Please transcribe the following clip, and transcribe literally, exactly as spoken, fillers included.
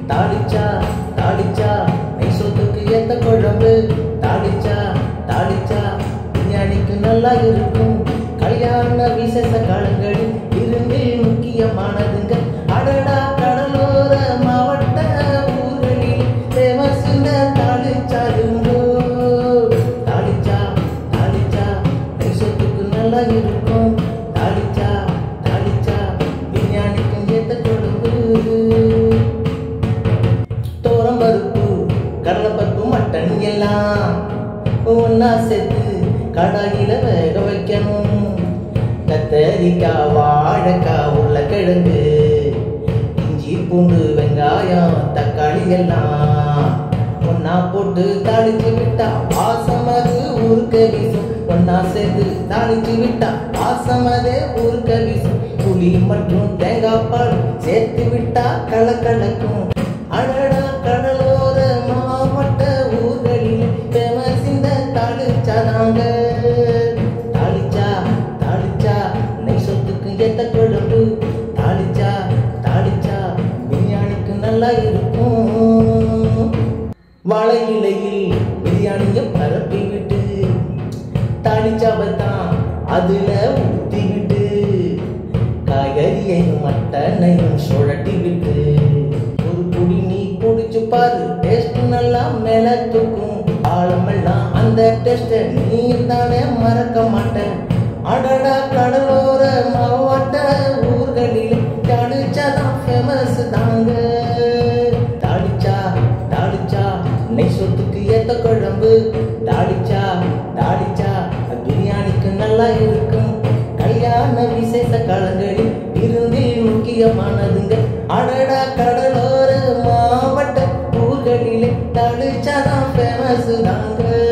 தாளிச்சா தாளிச்சா நெய் சோத்துக்கு ஏத்த குழம்பு தாளிச்சா தாளிச்சா பிரியாணிக்கு நல்லா இருக்கும். கல்யாண விசேஷ காலங்களில் விருந்தில் முக்கியமானதுங்க. அடடா கடலோர மாவட்ட ஊர்களில் தேவசுங்க தாளிச்சாருங்கோ. தாளிச்சா தாளிச்சா நெய் சோத்துக்கு நல்லா இருக்கும். தாளிச்சா தாளிச்சா பிரியாணிக்கும் ஏத்த குழம்பு. தோரம்பருப்பு கடலைப்பருப்பு மட்டன் எல்லாம் ஒன்னா சேர்த்து கடாயில வேக வைக்கணும். கத்தரிக்காய் வாழைக்காய் உருளைக்கிழங்கு இஞ்சி பூண்டு வெங்காயம் தக்காளி எல்லாம் ஒன்னா போட்டு தாளிச்சு விட்டா வாசம் அது ஊருக்க வீசும். ஒன்னா சேர்த்து தாளிச்சு விட்டா வாசம் அதே ஊருக்க வீசும். புளி மற்றும் தேங்காய் பால் சேர்த்து விட்டா கலக்கலக்கும். அடடா கடலோர மாவட்ட ஊர்களில் ஃபேமஸ் இந்த தாளிச்சாதாங்க. தாளிச்சா தாளிச்சா நெய் சோத்துக்கு ஏத்த குழம்பு தாளிச்சா தாளிச்சா பிரியாணிக்கு நல்லா இருக்கும். வாழை இலையில் பிரியாணியை பரப்பி விட்டு தாளிச்சாவத்தான் அதுல ஊத்தி விட்டு காய்கறியையும் மட்டனையும் சுழட்டி விட்டு ஒரு குடி நீ குடிச்சு பாரு. டேஸ்ட் நல்லா மேல தூக்கும். ஆழமெல்லாம் அந்த டேஸ்ட நீ தானே மறக்க மாட்டேன். அடடா கடலோர மாவட்ட ஊர்களில் தாளிச்சாதான் ஃபேமஸ் தாங்க. தாளிச்சா தாளிச்சா நெய் சோத்துக்கு ஏத்த குழம்பு தாளிச்சா தாளிச்சா பிரியாணிக்கு நல்லா இருக்கும். கல்யாண விசேஷ காலங்களில் விருந்தில் முக்கியமானதுங்க. அடடா கடலோர மாவட்ட ஊர்களிலே தாளிச்சாதான் ஃபேமஸ் தாங்க.